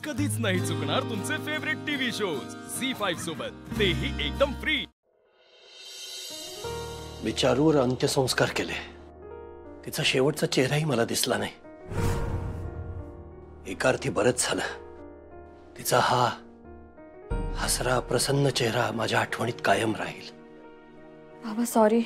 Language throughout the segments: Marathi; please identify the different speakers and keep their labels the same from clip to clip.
Speaker 1: कधीच नाही चुकणार तुमचे फेवरेट टीव्ही शोज झी5 सोबत, तेही एकदम फ्री।
Speaker 2: मी चारूवर अंत्यसंस्कार केले, तिचा शेवटचा चेहराही मला दिसला नाही। एका अर्थी बरंच झालं, तिचा हा हसरा प्रसन्न चेहरा माझ्या आठवणीत कायम राहील।
Speaker 3: बाबा सॉरी,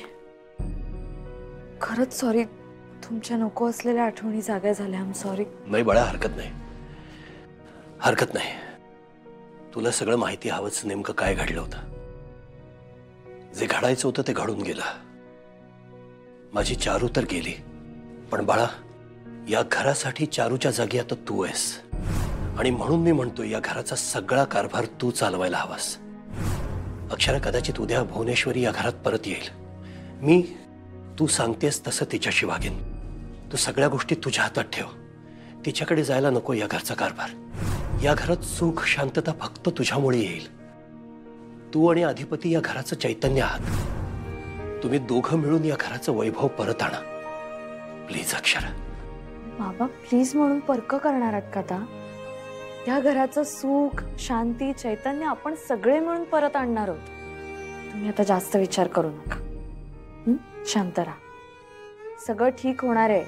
Speaker 3: खरंच सॉरी, तुमच्या नको असलेल्या आठवणी जाग्या झाल्या। I am sorry.
Speaker 2: नाही बाळा, हरकत नाही, हरकत नाही। तुला सगळं माहिती हवंच नेमकं काय घडलं होतं। जे घडायचं होतं ते घडून गेलं। माझी चारू तर गेली, पण बाळा या घरासाठी चारूच्या जागी आता तू आहेस, आणि म्हणून मी म्हणतो या घराचा सगळा कारभार तू चालवायला हवास। अक्षरा कदाचित उद्या भुवनेश्वरी या घरात परत येईल। मी तू सांगतेस तसं तिच्याशी वागेन। तू सगळ्या गोष्टी तुझ्या हातात ठेव, तिच्याकडे जायला नको या घरचा कारभार। या घरात सुख शांतता फक्त तुझ्यामुळे येईल। तू आणि अधिपती या घराचं चैतन्य आहात। तुम्ही दोघं मिळून या घराचं वैभव परत आणा प्लीज अक्षरा।
Speaker 3: बाबा प्लीज म्हणून पर्क करणार आहात का आता? या घराचं सुख शांती चैतन्य आपण सगळे मिळून परत आणणार आहोत। तुम्ही आता जास्त विचार करू नका, शांत राहा, सगळं ठीक होणार आहे।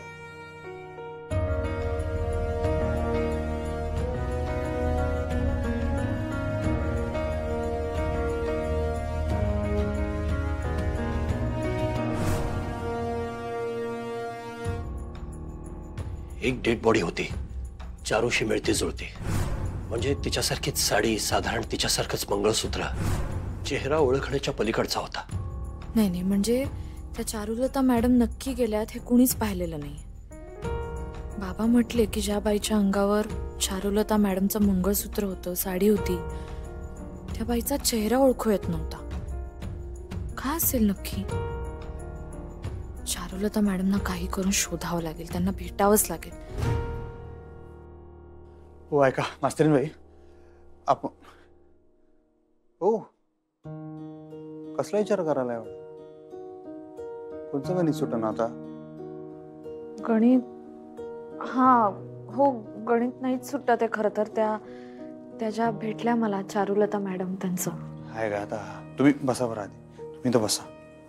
Speaker 2: एक डेड बॉडी होती, चारूशी मिळती जुळती, म्हणजे तिच्यासारखीच साडी, साधारण तिच्यासारखंच मंगळसूत्र, चेहरा ओळखण्याच्या पलीकडचा होता।
Speaker 3: नाही नाही, म्हणजे त्या चारुलता मॅडम नक्की गेल्यात हे कुणीच पाहिलेलं नाही। बाबा म्हटले की ज्या बाईच्या अंगावर चारुलता मॅडमचं मंगळसूत्र होतं, साडी होती, त्या बाईचा चेहरा ओळखू येत नव्हता। काय असेल नक्की? चारुलता मॅडमना काही करून शोधावं लागेल, त्यांना भेटावंच लागेल।
Speaker 4: हो ऐका मास्तरीन बाई, आपण हो कसला विचार करायला एवढा? कोणचं गणित सुटणं आता?
Speaker 3: गणित? हा हो, गणित नाहीच सुटत आहे खरं तर। त्या ज्या भेटल्या मला चारुलता मॅडम, त्यांचं
Speaker 4: आहे का आता? तुम्ही बसा बरं आधी, तुम्ही तर बसा।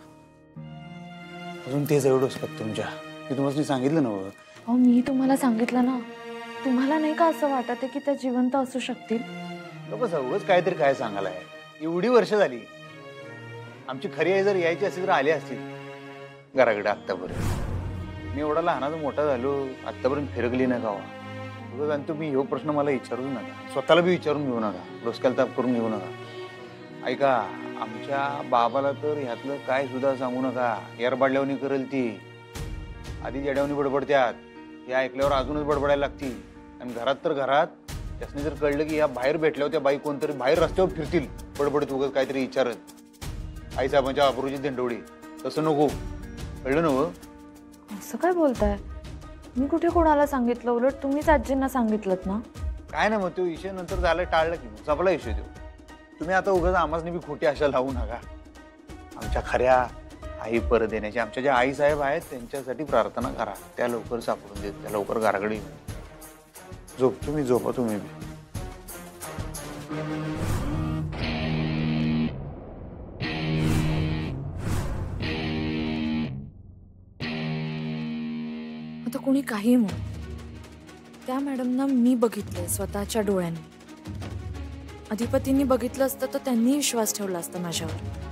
Speaker 4: अजून तेच एवढंच का तुमच्या? मी तुम्हाला सांगितलं ना?
Speaker 3: अहो मी तुम्हाला सांगितलं ना, तुम्हाला नाही का असं वाटत आहे की त्या जिवंत असू शकतील?
Speaker 4: नको सगळंच काहीतरी काय सांगायला आहे। एवढी वर्ष झाली, आमची खरी आई जर यायची असती तर आली असती घराकडे आत्तापर्यंत। मी एवढा लहानाचा मोठा झालो, आत्तापर्यंत फिरकली नाही गावा। आणि तुम्ही ह्यो प्रश्न मला विचारू नका, स्वतःला बी विचारून घेऊ नका, डोसक्याला ताप करून घेऊ नका। ऐका, आमच्या बाबाला तर ह्यातलं काय सुद्धा सांगू नका, येरबाडल्यावनी करेल ती। आधी जड्यावनी बडबडत्यात, या ऐकल्यावर अजूनच बडबडायला लागती। आणि घरात तर घरात त्यासने जर कळलं की या बाहेर भेटल्यावर त्या बाई कोणतरी बाहेर रस्त्यावर फिरतील बडबडत उगाच काहीतरी विचारत, आईसाहेबांच्या आबरूची दिंडोळी, तसं नको, कळलं ना?
Speaker 3: असं काय बोलताय? मी कुठे कोणाला सांगितलं? उलट तुम्हीच आजींना सांगितलं ना।
Speaker 4: काय ना मग तो विषय नंतर झाला, टाळला की संपला विषय तो। तुम्ही आता उगाच आम्हासनी बी खोटी आशा लावू नका। आमच्या खऱ्या आई परत येण्याची, आमच्या ज्या आई साहेब आहेत त्यांच्यासाठी प्रार्थना करा, त्या लवकर सापडून देत, त्या लवकर घराकडे येऊन। झोप तुम्ही, झोपा तुम्ही बी।
Speaker 3: आता कोणी काही म्हणू, त्या मॅडमना मी बघितलंय स्वतःच्या डोळ्यांनी। अधिपतींनी बघितलं असतं तर त्यांनी विश्वास ठेवला असता माझ्यावर।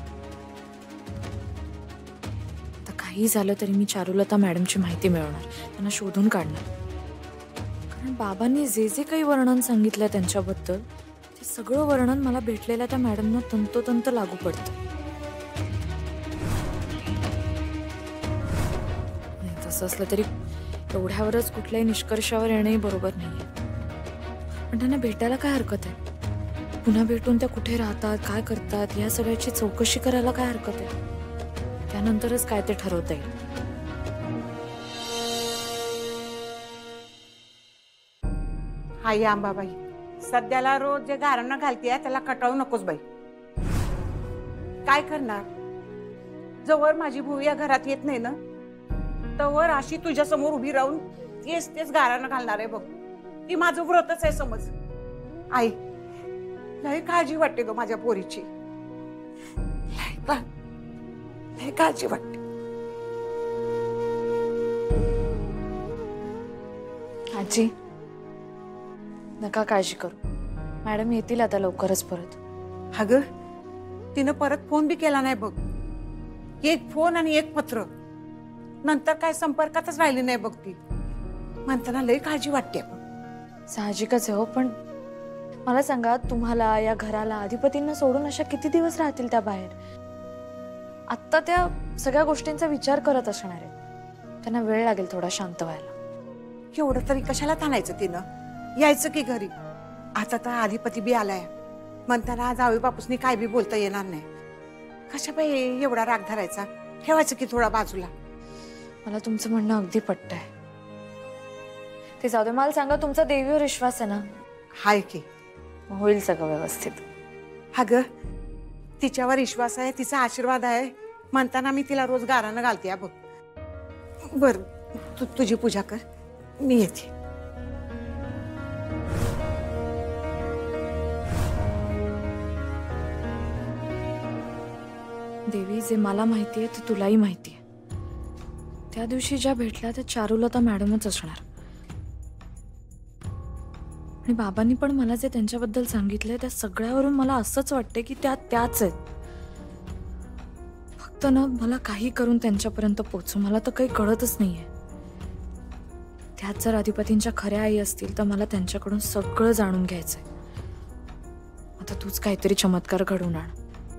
Speaker 3: आता काही झालं तरी मी चारुलता मॅडमची माहिती मिळवणार, त्यांना शोधून काढणार। कारण बाबांनी जे जे काही वर्णन सांगितलंय त्यांच्याबद्दल, ते सगळं वर्णन मला भेटलेल्या त्या मॅडमना तंतोतंत लागू पडतं। तसं असलं तरी एवढ्यावरच कुठल्याही निष्कर्षावर येणंही बरोबर नाहीये। पण त्यांना भेटायला काय हरकत आहे? पुन्हा भेटून त्या कुठे राहतात, काय करतात, या सगळ्याची चौकशी करायला काय हरकत आहे? त्यानंतरच काय ते ठरवता येईल।
Speaker 5: हाय अंबाबाई, सध्याला रोज जे गारणं घालतीये त्याला कटाळू नकोस बाई। काय करणार? जवळ माझी भूव या घरात येत नाही ना, तवर अशी तुझ्या समोर उभी राहून तेच गारणं घालणार आहे बघ। ती माझं व्रतच आहे समज। आई लय काळजी वाटते ग माझ्या पोरीची, लय काळजी वाटते.
Speaker 3: आजी नका काळजी करू, मॅडम येतील आता लवकरच परत.
Speaker 5: अगं तिनं परत फोन बी केला नाही बघ. एक फोन आणि एक पत्र, नंतर काय संपर्कातच राहिली नाही बघ ती. म्हणताना लय काळजी वाटते.
Speaker 3: साहजिकच आहे हो, पण मला सांगा, तुम्हाला या घराला अधिपतींना सोडून अशा किती दिवस राहतील त्या बाहेर? आत्ता त्या सगळ्या गोष्टींचा विचार करत असणार आहेत, त्यांना वेळ लागेल थोडा शांत व्हायला.
Speaker 5: एवढं तरी कशाला थांबायचं तिनं, यायचं की घरी. आता तर अधिपती बी आलाय, म्हणताना जावई बापूसनी काय बी बोलता येणार नाही. कशा बाई एवढा राग धरायचा, ठेवायचं की थोडा बाजूला.
Speaker 3: मला तुमचं म्हणणं अगदी पटतंय. ते जाऊ दे, मला सांगा, तुमचा देवीवर विश्वास आहे ना?
Speaker 5: हाय की.
Speaker 3: होईल सगळं व्यवस्थित.
Speaker 5: अगं तिच्यावर विश्वास आहे, तिचा आशीर्वाद आहे, म्हणताना मी तिला रोज गारानं घालते बघ. बर तुझी पूजा कर, मी येते.
Speaker 3: देवी, जे मला माहिती आहे ते तुलाही माहिती आहे. त्या दिवशी ज्या भेटल्या त्या चारुलता मॅडमच असणार. आणि बाबांनी पण मला जे त्यांच्याबद्दल सांगितलंय त्या सगळ्यावरून मला असंच वाटते की त्या त्याच आहेत. फक्त ना मला काही करून त्यांच्यापर्यंत पोहोचू, मला तर काही कळतच नाहीये. त्यात जर अधिपतींच्या खऱ्या आई असतील तर मला त्यांच्याकडून सगळं जाणून घ्यायचंय. आता तूच काहीतरी चमत्कार घडवून आण.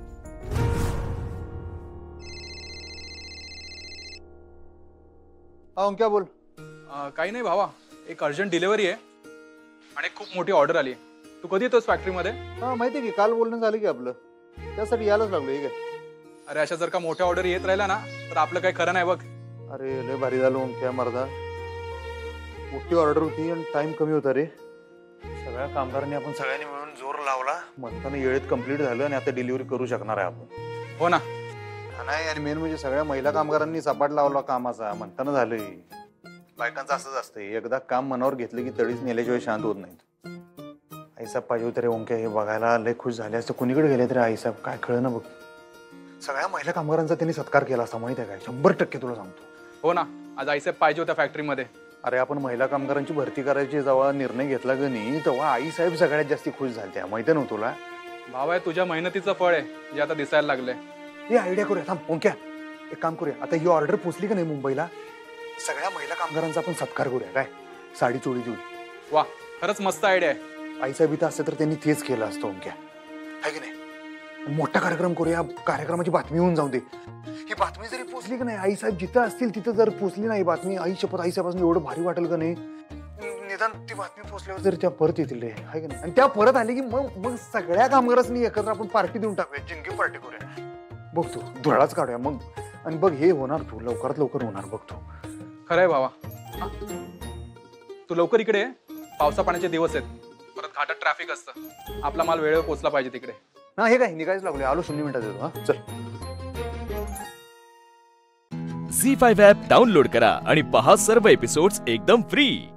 Speaker 4: क्या बोल.
Speaker 6: काही नाही भावा, एक अर्जंट डिलिव्हरी आहे आणि खूप मोठी ऑर्डर आली. तू कधी येतोस फॅक्टरीमध्ये?
Speaker 4: हा माहिती की, काल बोलणं झालं की आपलं, त्यासाठी यायलाच लागलो. ठीक आहे.
Speaker 6: अरे अशा जर का मोठ्या ऑर्डर येत राहिला ना तर आपलं काही खरं नाही बघ.
Speaker 4: अरे लय भारी झालं क्या मर्दा, मोठी ऑर्डर होती आणि टाइम कमी होता रे. सगळ्या कामगारांनी आपण सगळ्यांनी मिळून जोर लावला, म्हणताना वेळेत कंप्लीट झालं आणि आता डिलिव्हरी करू शकणार आहे आपण.
Speaker 6: हो ना.
Speaker 4: नाही, आणि मेन म्हणजे सगळ्या महिला कामगारांनी सपाट लावला कामाचा, म्हणताना झालंय. बायकांचं असंच असतंय, एकदा काम मनावर घेतलं की तडीच नेल्याशिवाय शांत होत नाहीत. आईसाहेब पाहिजे होते रे ओंक्या, हे बघायला लय खुश झाले असते. कुणीकडे गेले तरी आईसाहेब, काय कळलं ना बघ. सगळ्या महिला कामगारांचा त्यांनी सत्कार केला असता, माहिती आहे काय? 100% तुला सांगतो.
Speaker 6: हो ना, आज आईसाहेब पाहिजे होत्या फॅक्टरीमध्ये.
Speaker 4: अरे आपण महिला कामगारांची भरती करायची जेव्हा निर्णय घेतला ग नाही, तेव्हा आईसाहेब सगळ्यात जास्त खुश झाल्या, माहिती आहे ना तुला?
Speaker 6: भावा, तुझ्या मेहनतीचं फळ आहे जे आता दिसायला लागलंय.
Speaker 4: ही आयडिया करूया, थांब ओंक्या, एक काम करूया. आता ही ऑर्डर पोचली का नाही मुंबईला, सगळ्या महिला कामगारांचा आपण सत्कार करूया. काय साडी चोळी देऊन.
Speaker 6: वा, खरंच मस्त आयडिया आहे.
Speaker 4: आईसाहेब इथं असतं तर त्यांनी तेच केलं असतं ओंक्या, आहे की नाही? मोठा कार्यक्रम करूया, कार्यक्रमाची बातमी होऊन जाऊ दे. ही बातमी जरी पोचली का नाही, आईसाहेब जिथं असतील तिथं जर पोचली नाही बातमी, आई शपथ आईसाहेबांनी एवढं भारी वाटेल का नाही. निदान ती बातमी पोचल्यावर जरी त्या परत येतील रे, आहे की नाही? आणि त्या परत आले की मग सगळ्या कामगारांनी एकत्र आपण पार्टी देऊन टाकूया, जिंकी पार्टी करूया. बघ तू धुळाच काढूया मग, आणि बघ हे होणार, तू लवकरात लवकर होणार बघ तू.
Speaker 6: खरंय भावा. तू लवकर इकडे, पावसा पाण्याचे दिवस आहेत, परत घाटात ट्रॅफिक असतं, आपला माल वेळेवर पोहोचला पाहिजे तिकडे.
Speaker 4: हा हे काय निघायच लागले, आलो 0 मिनिटात येतो. हा चल.
Speaker 1: झी5 ॲप डाउनलोड करा आणि पहा सर्व एपिसोड्स एकदम फ्री.